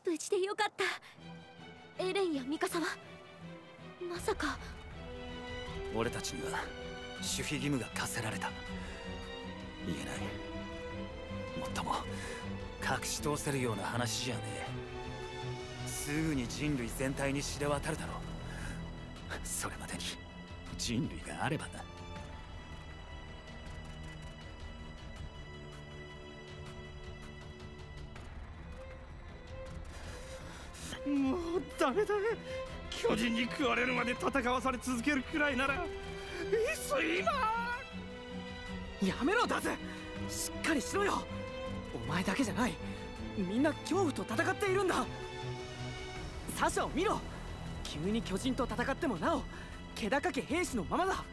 無事でよかった。エレンやミカサはまさか。 俺たちには守秘義務が課せられた。言えない。もっとも隠し通せるような話じゃねえ。すぐに人類全体に知れ渡るだろう。それまでに人類があればな。 もうダメだ。巨人に食われるまで戦わされ続けるくらいならいっそ今。 やめろダズ、しっかりしろよ。お前だけじゃない、みんな恐怖と戦っているんだ。サシャを見ろ、急に巨人と戦ってもなお気高き兵士のままだ。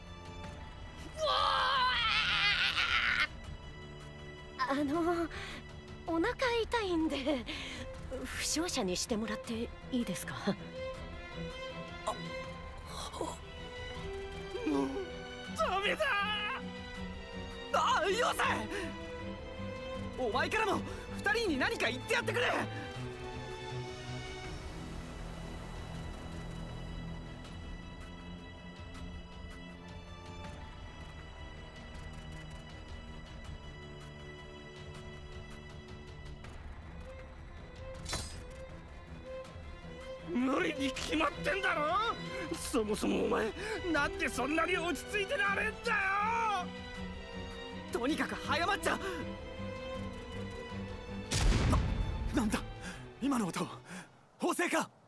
お腹痛いんで負傷者にしてもらっていいですか？ もうダメだ。 ああ、よせ。お前からも二人に何か言ってやってくれ。 無理に決まってんだろ。そもそもお前なんでそんなに落ち着いてられんだよ。 とにかく早まっちゃ。 なんだ今の音、砲声か。